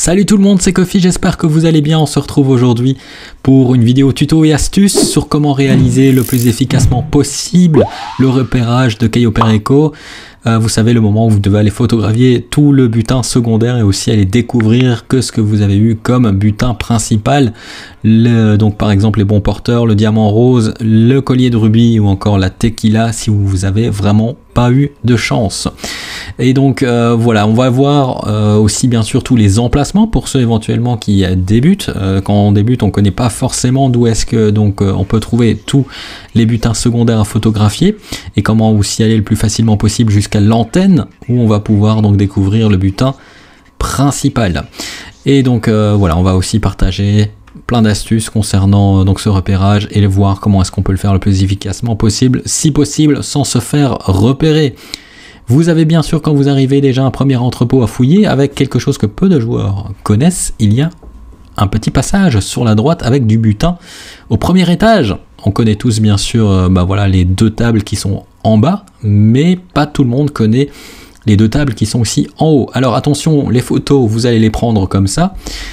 Salut tout le monde, c'est Kofi, j'espère que vous allez bien. On se retrouve aujourd'hui pour une vidéo tuto et astuces sur comment réaliser le plus efficacement possible le repérage de Caio Perico. Vous savez, le moment où vous devez aller photographier tout le butin secondaire et aussi aller découvrir que ce que vous avez eu comme butin principal. Donc par exemple les bons porteurs, le diamant rose, le collier de rubis ou encore la tequila si vous avez vraiment pas eu de chance. Et donc voilà, on va voir aussi bien sûr tous les emplacements pour ceux éventuellement qui débutent. Quand on débute, on connaît pas forcément d'où est-ce que donc on peut trouver tous les butins secondaires à photographier et comment aussi aller le plus facilement possible jusqu'à l'antenne où on va pouvoir donc découvrir le butin principal. Et donc voilà, on va aussi partager plein d'astuces concernant donc ce repérage et voir comment est-ce qu'on peut le faire le plus efficacement possible, si possible sans se faire repérer. Vous avez bien sûr, quand vous arrivez, déjà un premier entrepôt à fouiller avec quelque chose que peu de joueurs connaissent. Il y a un petit passage sur la droite avec du butin au premier étage. On connaît tous bien sûr voilà, les deux tables qui sont en bas, mais pas tout le monde connaît les deux tables qui sont aussi en haut. Alors attention, les photos, vous allez les prendre comme ça.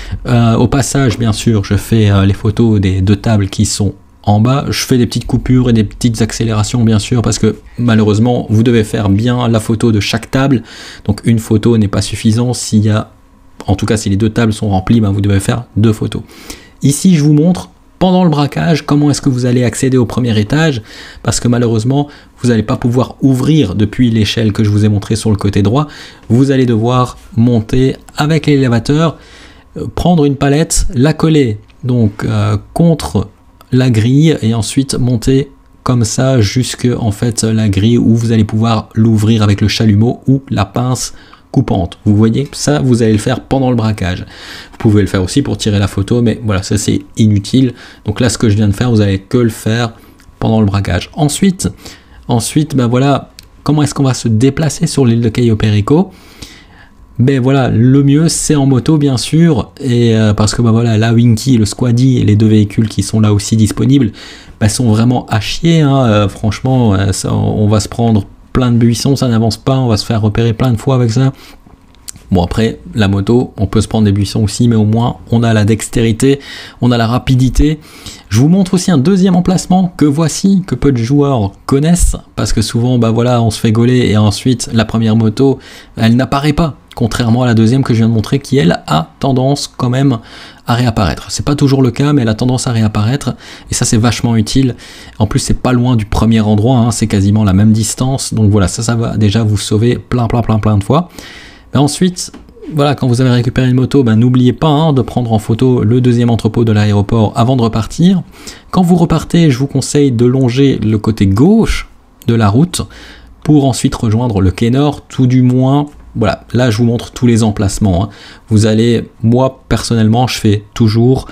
Au passage, bien sûr, je fais les photos des deux tables qui sont en bas. Je fais des petites coupures et des petites accélérations, bien sûr, parce que malheureusement, vous devez faire bien la photo de chaque table. Donc une photo n'est pas suffisant. S'il y a, en tout cas, si les deux tables sont remplies, vous devez faire deux photos. Ici, je vous montre pendant le braquage, comment est-ce que vous allez accéder au premier étage, parce que malheureusement, vous n'allez pas pouvoir ouvrir depuis l'échelle que je vous ai montré sur le côté droit. Vous allez devoir monter avec l'élévateur, prendre une palette, la coller donc contre la grille et ensuite monter comme ça jusque en fait la grille où vous allez pouvoir l'ouvrir avec le chalumeau ou la pince coupante. Vous voyez, ça vous allez le faire pendant le braquage. Vous pouvez le faire aussi pour tirer la photo, mais voilà, ça c'est inutile. Donc là, ce que je viens de faire, vous allez que le faire pendant le braquage. Ensuite voilà, comment est-ce qu'on va se déplacer sur l'île de Caio Perico? Voilà, le mieux c'est en moto bien sûr, et parce que voilà, la Winky, le Squaddy et les deux véhicules qui sont là aussi disponibles sont vraiment à chier, hein. Franchement, on va se prendre plein de buissons, ça n'avance pas, on va se faire repérer plein de fois avec ça. Bon, après la moto, on peut se prendre des buissons aussi, mais au moins on a la dextérité, on a la rapidité. Je vous montre aussi un deuxième emplacement que voici, que peu de joueurs connaissent, parce que souvent voilà, on se fait gauler et ensuite la première moto elle n'apparaît pas, contrairement à la deuxième que je viens de montrer qui elle a tendance quand même à réapparaître. C'est pas toujours le cas, mais elle a tendance à réapparaître et ça c'est vachement utile. En plus c'est pas loin du premier endroit, hein, c'est quasiment la même distance, donc voilà, ça va déjà vous sauver plein de fois. Mais ensuite, voilà, quand vous avez récupéré une moto, n'oubliez pas de prendre en photo le deuxième entrepôt de l'aéroport avant de repartir. Quand vous repartez, je vous conseille de longer le côté gauche de la route pour ensuite rejoindre le quai nord, tout du moins. Voilà, là je vous montre tous les emplacements, hein. Vous allez, moi personnellement, je fais toujours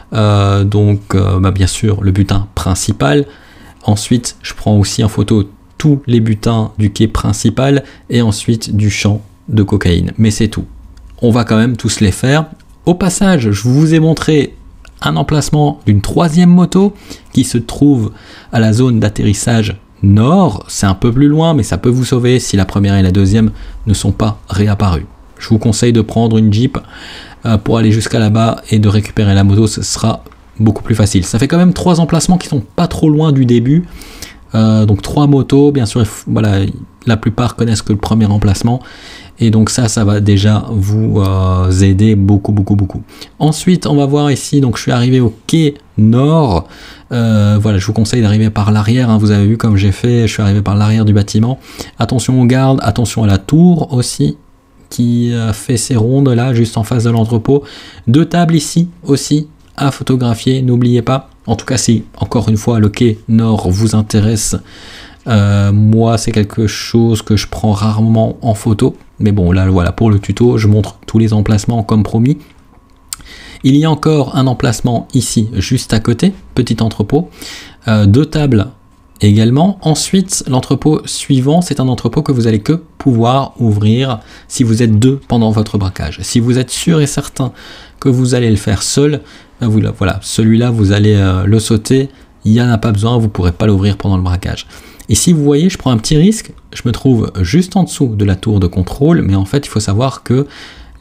bien sûr le butin principal. Ensuite, je prends aussi en photo tous les butins du quai principal et ensuite du champ de cocaïne. Mais c'est tout. On va quand même tous les faire. Au passage, je vous ai montré un emplacement d'une troisième moto qui se trouve à la zone d'atterrissage nord. C'est un peu plus loin, mais ça peut vous sauver si la première et la deuxième ne sont pas réapparues. Je vous conseille de prendre une Jeep pour aller jusqu'à là-bas et de récupérer la moto, ce sera beaucoup plus facile. Ça fait quand même 3 emplacements qui sont pas trop loin du début. Donc 3 motos, bien sûr, voilà, la plupart connaissent que le premier emplacement. Et donc ça va déjà vous aider beaucoup. Ensuite, on va voir ici, donc je suis arrivé au quai nord. Voilà, je vous conseille d'arriver par l'arrière, hein. Vous avez vu comme j'ai fait, je suis arrivé par l'arrière du bâtiment. Attention aux gardes, attention à la tour aussi, qui fait ses rondes là, juste en face de l'entrepôt. 2 tables ici aussi à photographier, n'oubliez pas. En tout cas, si encore une fois le quai nord vous intéresse, moi c'est quelque chose que je prends rarement en photo. Mais bon, là voilà, pour le tuto, je montre tous les emplacements comme promis. Il y a encore un emplacement ici, juste à côté, petit entrepôt. 2 tables également. Ensuite, l'entrepôt suivant, c'est un entrepôt que vous allez que pouvoir ouvrir si vous êtes 2 pendant votre braquage. Si vous êtes sûr et certain que vous allez le faire seul, voilà, celui-là, vous allez le sauter. Il n'y en a pas besoin, vous ne pourrez pas l'ouvrir pendant le braquage. Ici, vous voyez, je prends un petit risque. Je me trouve juste en dessous de la tour de contrôle, mais en fait, il faut savoir que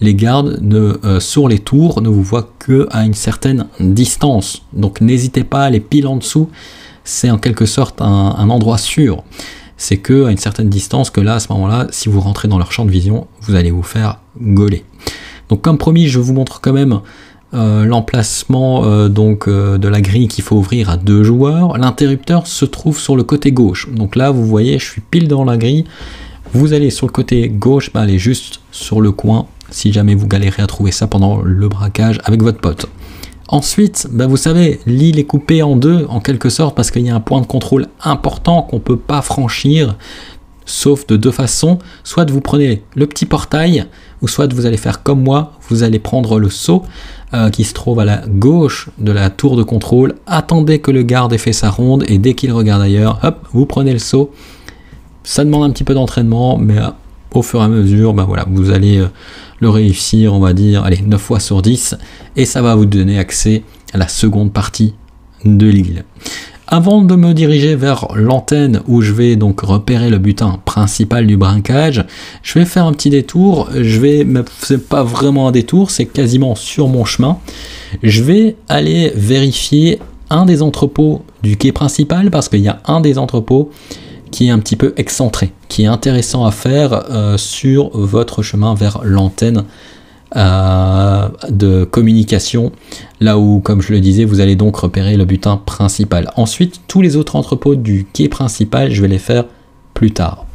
les gardes sur les tours ne vous voient qu'à une certaine distance. Donc n'hésitez pas à aller pile en dessous, c'est en quelque sorte un endroit sûr. C'est qu'à une certaine distance que là, à ce moment-là, si vous rentrez dans leur champ de vision, vous allez vous faire gauler. Donc comme promis, je vous montre quand même l'emplacement de la grille qu'il faut ouvrir à 2 joueurs. L'interrupteur se trouve sur le côté gauche. Donc là, vous voyez, je suis pile dans la grille. Vous allez sur le côté gauche, allez juste sur le coin, si jamais vous galérez à trouver ça pendant le braquage avec votre pote. Ensuite, vous savez, l'île est coupée en deux, en quelque sorte, parce qu'il y a un point de contrôle important qu'on ne peut pas franchir, sauf de 2 façons. Soit vous prenez le petit portail, ou soit vous allez faire comme moi, vous allez prendre le seau qui se trouve à la gauche de la tour de contrôle, attendez que le garde ait fait sa ronde, et dès qu'il regarde ailleurs, hop, vous prenez le seau. Ça demande un petit peu d'entraînement, mais au fur et à mesure, voilà, vous allez le réussir, on va dire, allez, 9 fois sur 10, et ça va vous donner accès à la seconde partie de l'île. Avant de me diriger vers l'antenne où je vais donc repérer le butin principal du braquage, je vais faire un petit détour. C'est pas vraiment un détour, c'est quasiment sur mon chemin. Je vais aller vérifier un des entrepôts du quai principal, parce qu'il y a un des entrepôts qui est un petit peu excentré, qui est intéressant à faire sur votre chemin vers l'antenne de communication, là où, comme je le disais, vous allez donc repérer le butin principal. Ensuite, tous les autres entrepôts du quai principal, je vais les faire plus tard.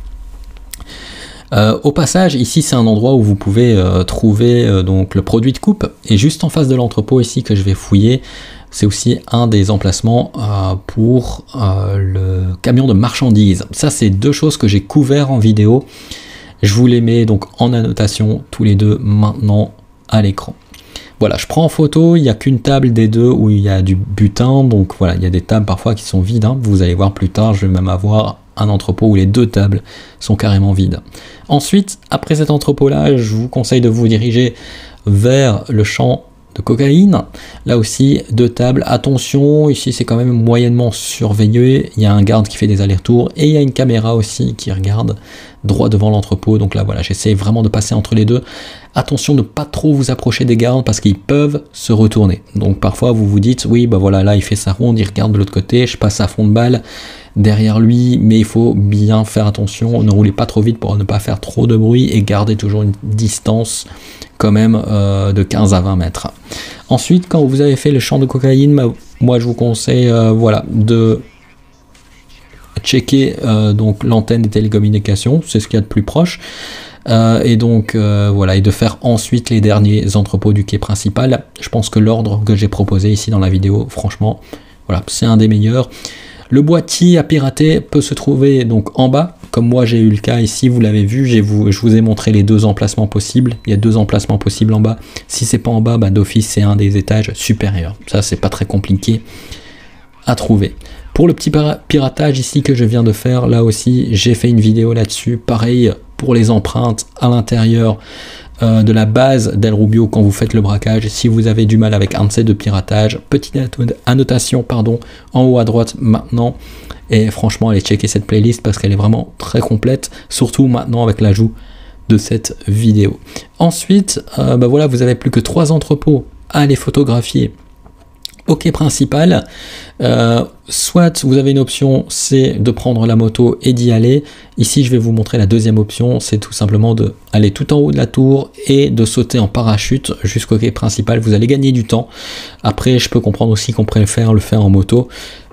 Au passage, ici c'est un endroit où vous pouvez trouver donc le produit de coupe, et juste en face de l'entrepôt ici que je vais fouiller, c'est aussi un des emplacements pour le camion de marchandises. Ça, c'est 2 choses que j'ai couvert en vidéo. Je vous les mets donc en annotation tous les deux maintenant à l'écran. Voilà, je prends en photo, il n'y a qu'une table des 2 où il y a du butin, donc voilà, il y a des tables parfois qui sont vides, vous allez voir plus tard, je vais même avoir un entrepôt où les 2 tables sont carrément vides. Ensuite, après cet entrepôt-là, je vous conseille de vous diriger vers le champ de cocaïne. Là aussi, 2 tables. Attention, ici c'est quand même moyennement surveillé. Il y a un garde qui fait des allers-retours et il y a une caméra aussi qui regarde droit devant l'entrepôt. Donc là, voilà, j'essaie vraiment de passer entre les 2. Attention de ne pas trop vous approcher des gardes parce qu'ils peuvent se retourner. Donc parfois, vous vous dites, oui, voilà, là, il fait sa ronde, il regarde de l'autre côté, je passe à fond de balle derrière lui, mais il faut bien faire attention. Ne roulez pas trop vite pour ne pas faire trop de bruit et garder toujours une distance quand même de 15 à 20 mètres. Ensuite, quand vous avez fait le champ de cocaïne, moi je vous conseille voilà, de checker donc l'antenne des télécommunications, c'est ce qu'il y a de plus proche, et donc voilà, et de faire ensuite les derniers entrepôts du quai principal. Je pense que l'ordre que j'ai proposé ici dans la vidéo, franchement, voilà, c'est un des meilleurs. Le boîtier à pirater peut se trouver donc en bas, comme moi j'ai eu le cas ici, vous l'avez vu, je vous ai montré les 2 emplacements possibles. Il y a 2 emplacements possibles en bas. Si c'est pas en bas, d'office c'est un des étages supérieurs. Ça c'est pas très compliqué à trouver. Pour le petit piratage ici que je viens de faire, là aussi j'ai fait une vidéo là-dessus. Pareil pour les empreintes à l'intérieur de la base d'El Rubio quand vous faites le braquage. Si vous avez du mal avec un de ces 2 piratages, petite annotation en haut à droite maintenant, et franchement allez checker cette playlist parce qu'elle est vraiment très complète, surtout maintenant avec l'ajout de cette vidéo. Ensuite voilà, vous avez plus que 3 entrepôts à aller photographier au quai principal. Soit vous avez une option, c'est de prendre la moto et d'y aller. Ici je vais vous montrer la deuxième option, c'est tout simplement de aller tout en haut de la tour et de sauter en parachute jusqu'au quai principal. Vous allez gagner du temps. Après je peux comprendre aussi qu'on préfère le faire en moto.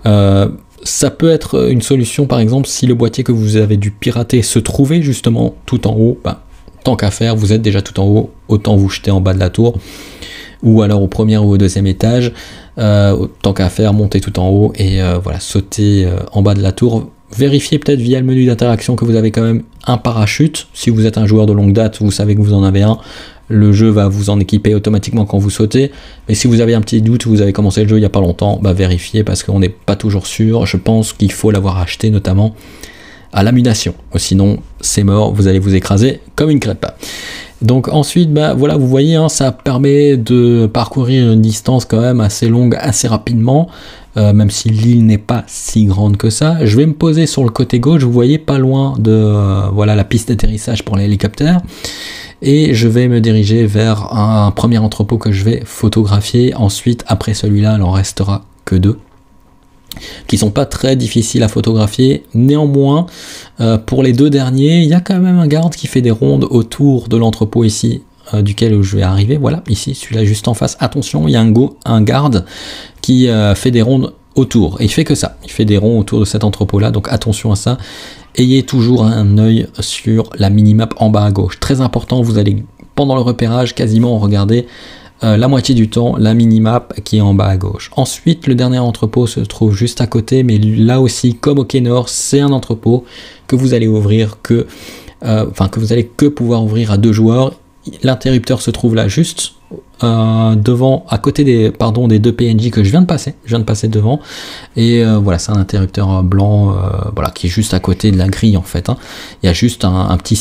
Ça peut être une solution, par exemple si le boîtier que vous avez dû pirater se trouvait justement tout en haut, tant qu'à faire, vous êtes déjà tout en haut, autant vous jeter en bas de la tour, ou alors au premier ou au 2e étage. Tant qu'à faire, montez tout en haut et voilà, sautez en bas de la tour. Vérifiez peut-être via le menu d'interaction que vous avez quand même un parachute. Si vous êtes un joueur de longue date, vous savez que vous en avez un. Le jeu va vous en équiper automatiquement quand vous sautez. Mais si vous avez un petit doute, vous avez commencé le jeu il n'y a pas longtemps, vérifiez parce qu'on n'est pas toujours sûr. Je pense qu'il faut l'avoir acheté notamment à lamination. Sinon, c'est mort, vous allez vous écraser comme une crêpe. Donc ensuite, voilà, vous voyez, ça permet de parcourir une distance quand même assez longue, assez rapidement, même si l'île n'est pas si grande que ça. Je vais me poser sur le côté gauche, vous voyez, pas loin de voilà, la piste d'atterrissage pour l'hélicoptère. et je vais me diriger vers un premier entrepôt que je vais photographier. Ensuite, après celui-là, il en restera que 2 qui sont pas très difficiles à photographier. Néanmoins, pour les 2 derniers, il y a quand même un garde qui fait des rondes autour de l'entrepôt ici, duquel je vais arriver. Voilà, ici, celui-là juste en face. Attention, il y a un garde qui fait des rondes autour. Et il fait que ça. Il fait des ronds autour de cet entrepôt-là. Donc attention à ça. Ayez toujours un œil sur la minimap en bas à gauche. Très important, vous allez, pendant le repérage, quasiment regarder la moitié du temps la minimap qui est en bas à gauche. Ensuite, le dernier entrepôt se trouve juste à côté, mais là aussi, comme au quai nord, c'est un entrepôt que vous allez ouvrir que vous allez que pouvoir ouvrir à 2 joueurs. L'interrupteur se trouve là juste devant, à côté des 2 PNJ que je viens de passer. Je viens de passer devant. Et voilà, c'est un interrupteur blanc voilà, qui est juste à côté de la grille en fait. Hein. Il y a juste un petit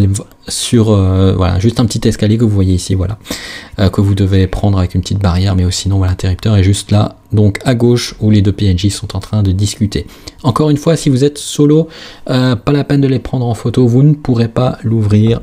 voilà, juste un petit escalier que vous voyez ici, voilà, que vous devez prendre avec une petite barrière, mais sinon voilà, l'interrupteur est juste là, donc à gauche où les 2 PNJ sont en train de discuter. Encore une fois, si vous êtes solo, pas la peine de les prendre en photo, vous ne pourrez pas l'ouvrir.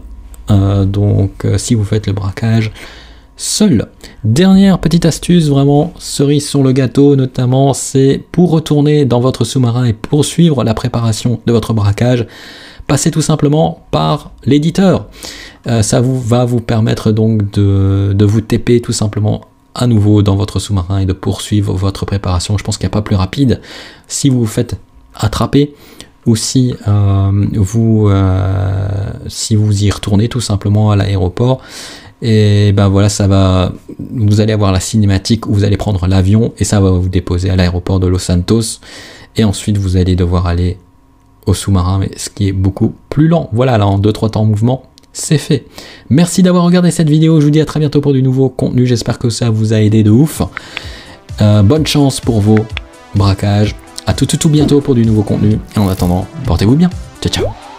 Si vous faites le braquage seul. Dernière petite astuce, vraiment cerise sur le gâteau notamment, c'est pour retourner dans votre sous-marin et poursuivre la préparation de votre braquage, passez tout simplement par l'éditeur. Ça va vous permettre donc de vous TP tout simplement à nouveau dans votre sous-marin et de poursuivre votre préparation. Je pense qu'il n'y a pas plus rapide. Si vous vous faites attraper, ou si vous y retournez tout simplement à l'aéroport, et ben voilà, vous allez avoir la cinématique où vous allez prendre l'avion et ça va vous déposer à l'aéroport de Los Santos, et ensuite vous allez devoir aller au sous-marin, mais ce qui est beaucoup plus lent. Voilà, là en 2-3 temps en mouvement, c'est fait. Merci d'avoir regardé cette vidéo, je vous dis à très bientôt pour du nouveau contenu, j'espère que ça vous a aidé de ouf. Bonne chance pour vos braquages. À tout bientôt pour du nouveau contenu. Et en attendant, portez-vous bien. Ciao, ciao.